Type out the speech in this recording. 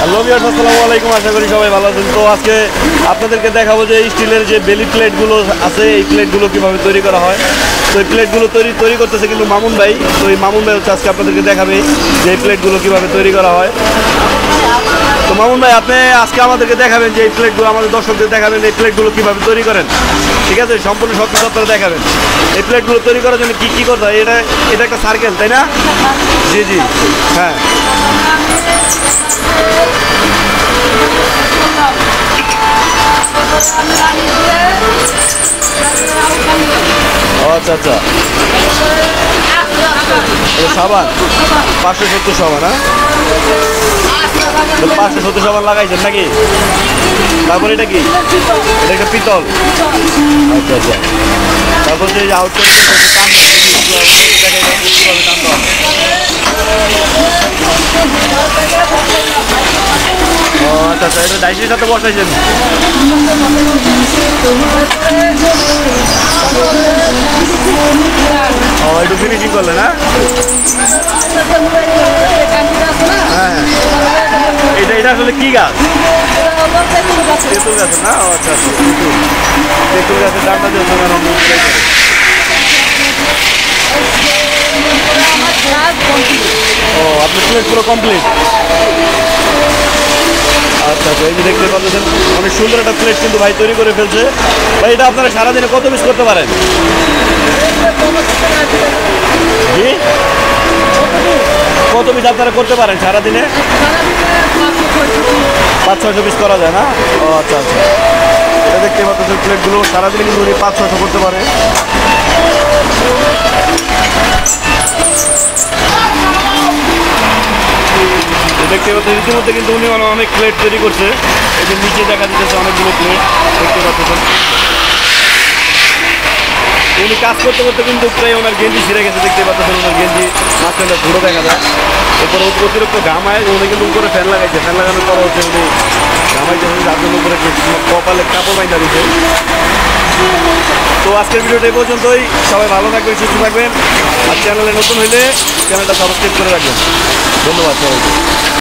Hello viewers, আসসালামু আলাইকুম। আশা করি সবাই ভালো আছেন। তো আজকে আপনাদেরকে দেখাবো যে স্টিলের যে বেলি প্লেটগুলো আছে, এই প্লেটগুলো কীভাবে তৈরি করা হয়। তো এই প্লেটগুলো তৈরি করতেছে কিন্তু মামুন ভাই। তো এই মামুন ভাই হচ্ছে আজকে আপনাদেরকে দেখাবে যে এই প্লেটগুলো কীভাবে তৈরি করা হয়। তো মামুন ভাই, আপনি আজকে আমাদেরকে দেখাবেন যে এই প্লেটগুলো, আমাদের দর্শকদের দেখাবেন এই প্লেটগুলো কীভাবে তৈরি করেন। ঠিক আছে, সম্পূর্ণ সব কিছু আপনারা দেখাবেন। এই প্লেটগুলো তৈরি করার জন্য কী কী করতে হয়। এটা একটা সার্কেল, তাই না? জি জি, হ্যাঁ। আচ্ছা আচ্ছা, সাবান 570 সাবান, হ্যাঁ 570 সাবান লাগাইছেন নাকি? তারপর এটা কি? এটা একটা পিতল। আচ্ছা আচ্ছা, তারপর যে আউটপুট আচ্ছা আচ্ছা, এটা ডাইসের সাথে বসাইছেন। ও, একটু ফিনিশিং করলেন, হ্যাঁ হ্যাঁ। এটা আসলে কি গাছ? তেঁতুল গাছ না? আচ্ছা আচ্ছা, তেঁতুল গাছের ডান্ডা দিয়ে ও, আপনার প্লেট পুরো কমপ্লিট। আচ্ছা আচ্ছা, এই যে দেখতে পাচ্ছেন অনেক সুন্দর একটা প্লেট কিন্তু ভাই তৈরি করে ফেলছে। ভাই, এটা আপনারা সারাদিনে কত পিস করতে পারেন? জি, কত পিস আপনারা করতে পারেন সারাদিনে? 500-600 পিস করা যায় না? ও আচ্ছা আচ্ছা, এটা দেখতে পাচ্ছেন প্লেটগুলো সারাদিনে কিন্তু উনি 500-600 করতে পারে। দেখতে পাচ্ছেন ইতিমধ্যে কিন্তু উনি অনেক প্লেট তৈরি করছে। এই যে নিচে দেখা যাচ্ছে অনেকগুলো প্লেট দেখতে পাচ্ছেন। উনি কাজ করতে করতে কিন্তু প্রায় ওনার গেঞ্জি ছিঁড়ে গেছে। দেখতে পাচ্ছেন ওনার গেঞ্জি মাঝখানটা ধুলো দেখা যায়। এরপরে অতিরিক্ত ঘামায়, উনি কিন্তু উপরে ফ্যান লাগাইছে। ফ্যান লাগানোর পর হচ্ছে উনি ঘামাইছে, যার জন্য উপরে কপালে কাপড় বাইন্দা দিচ্ছে। তো আজকের ভিডিওটা এই পর্যন্তই। সবাই ভালো থাকবেন, সুস্থ থাকবেন। আর চ্যানেলে নতুন হইলে চ্যানেলটা সাবস্ক্রাইব করে রাখবেন। ধন্যবাদ সবাইকে।